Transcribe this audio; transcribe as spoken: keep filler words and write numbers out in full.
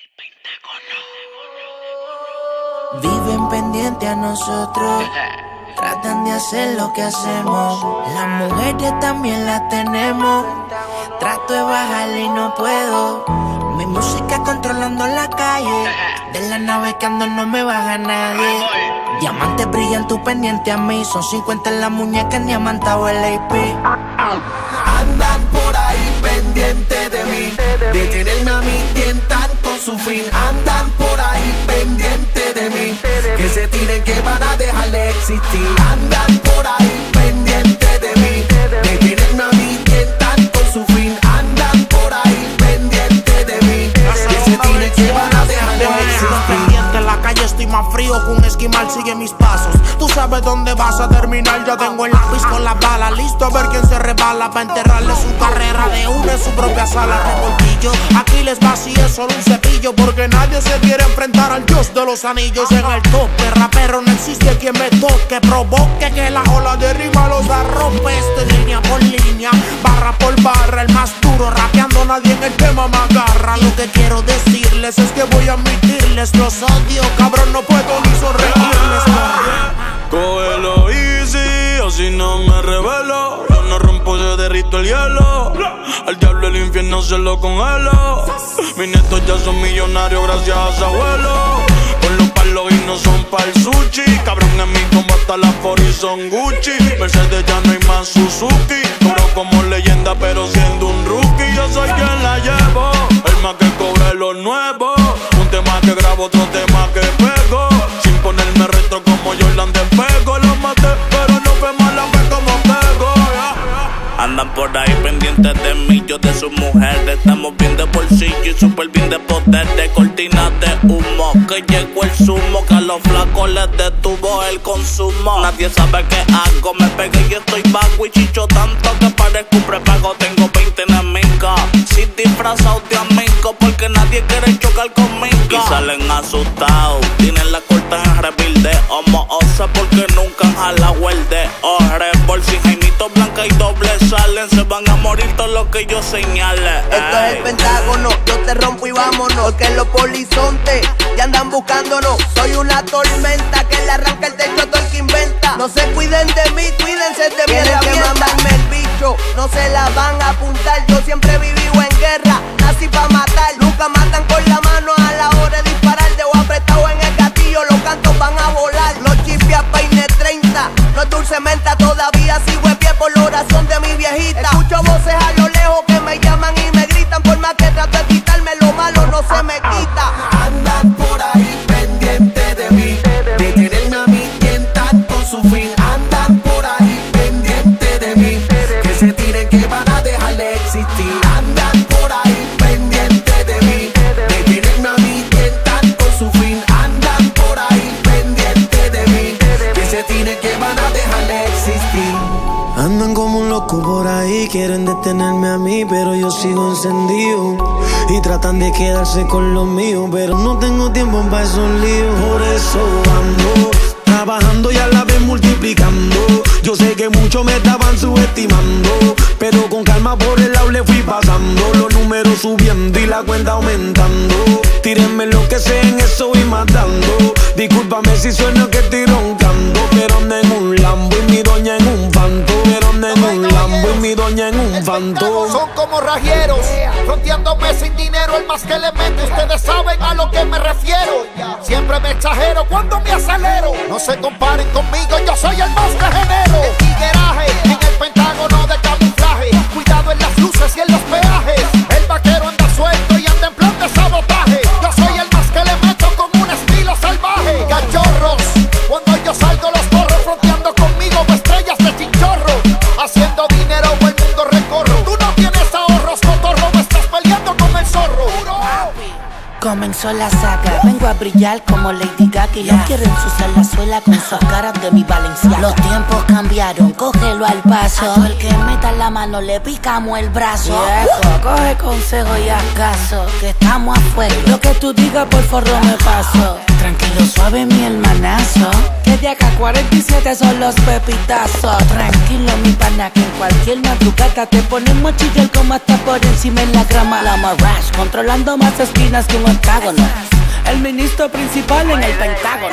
Viven pendiente a nosotros, tratan de hacer lo que hacemos. Las mujeres también las tenemos, trato de bajarle y no puedo. Mi música controlando la calle, de la nave que ando no me baja nadie. Diamantes brillan, tú pendiente a mí, son cincuenta en la muñeca, en diamantado el A P. Andan por ahí pendiente de mí, de tenerme a mí tientan con su fin. Andan por ahí pendiente de mí, que se tiren que van a dejar de existir. Andan por ahí pendiente de mí, de tenerme a mí tientan con su fin. Andan por ahí pendiente de mí, que se tiren que van a dejar de existir. En la calle estoy más frío que un esquimal, sigue mis pasos. Tú sabes dónde vas a terminar, ya tengo el lápiz con las balas, listo a ver quién se resbala, pa' enterrarle su carrera de una en su propia sala. Revoltillo, aquí les vacíe solo un cepillo, porque nadie se quiere enfrentar al dios de los anillos. En el tope, rapero, no existe quien me toque, provoque que la ola de rima los arrope. Estoy línea por línea, barra por barra, el más duro rapeando, nadie en el tema me agarra. Lo que quiero decirles es que voy a admitirles, los odio, cabrón, no puedo ni sonreírles. Cógelo easy, o si no me revelo. Yo no rompo, se derrito el hielo. Al diablo el infierno se lo congelo. Mis nietos ya son millonarios gracias a su abuelo. Con los palos y no son pa'l sushi. Cabrón en mí como hasta la Fori son Gucci. Mercedes ya no hay más Suzuki. Duro como leyenda pero siendo un rookie. Yo soy quien la llevo, el más que cobre lo nuevo. Un tema que grabo, otro tema que pego. Sin ponerme retro como Jordan de pego. Lo maté pero no fue mala fe como pego, yeah. Andan por ahí pendientes de mí, yo de su mujer. Estamos bien de bolsillo y súper bien de poder. De cortinas de humo, que llegó el zumo, que a los flacos les detuvo el consumo. Nadie sabe qué hago, me pegué y estoy vago. Y chicho tanto que parezco un prepago. Tengo veinte enemigos, sin disfrazado de amigo, porque nadie quiere chocar conmigo. Y salen asustados, tienen la corta en rebuild de homo osa, porque nunca han jalado el de ore. Por si Jaimito Blanca y doble salen, se van a morir todos los que yo señale. Esto es el Pentágono, yo te rompo y vámonos, porque los polizontes ya andan buscándonos. Soy una tormenta que le arranca el techo a todo el que inventa. No se cuiden de mí, cuídense de mi herramienta. Quieren que mamarme el bicho, no se la van a apuntar. Yo siempre he vivido en guerra, nací pa' matar. Nunca matan con la mano a la hora de disparar. Dejo apretado en el gatillo, los cantos van a volar. Los chipias peine treinta, no es dulce menta. Todavía sigo en pie por la oración de mi viejita. Escucho voces a lo lejos que me llaman y me gritan. Por más que trato de quitarme lo malo, no se me quita. Andan por ahí pendiente de mí, de tenerme a mí tientan con su fin. Andan por ahí pendiente de mí, que se tiren que van a dejar de existir. Andan por ahí pendiente de mí, de tenerme a mí tientan con su fin. Andan por ahí pendiente de mí, que se tiren que van a dejar de existir. Andan como un loco por ahí, quieren detenerme a mí, pero yo sigo encendido. Y tratan de quedarse con lo mío, pero no tengo tiempo para esos líos. Por eso ando trabajando y a la vez multiplicando. Yo sé que muchos me estaban subestimando, pero con calma por el lado le fui pasando. Los números subiendo y la cuenta aumentando. Tírenme lo que sé, en eso voy matando. Discúlpame si sueno que estoy roncando, pero ando en un Lambo y mi doña en un Fanto. Pero ando en un Lambo y mi doña en un Fanto. Son como rajieros, fronteándome sin dinero, el más que le mete. Ustedes saben a lo que me refiero. Siempre me exagero cuando me acelero. No se comparen conmigo, yo soy el más que genero. El tigueraje en el Pentágono de camuflaje. Cuidado en las luces y en los peajes. El vaquero anda suelto y anda en plan de sabotaje. Yo soy el más que le meto con un estilo salvaje. Cachorros, cuando yo salgo los corro, fronteando conmigo estrellas de chinchorro. Haciendo dinero o el mundo recorro. Tú no tienes ahorros, cotorro, me estás peleando con el zorro. Comenzó la saga, vengo a brillar como Lady Gaga. Y no quieren usar la suela con sus caras de mi Valenciaga. Los tiempos cambiaron, cógelo al paso. A todo el que meta la mano le picamos el brazo. Viejo, coge consejo y haz caso, que estamos afuera. Lo que tú digas por forro me paso. Tranquilo, suave mi hermanazo, que de acá cuarenta y siete son los pepitazos. Tranquilo mi pana, que en cualquier madrugada te ponemos a chillar como hasta por encima en la grama. La Marash, controlando más esquinas que un octágono. El ministro principal en el Pentágono.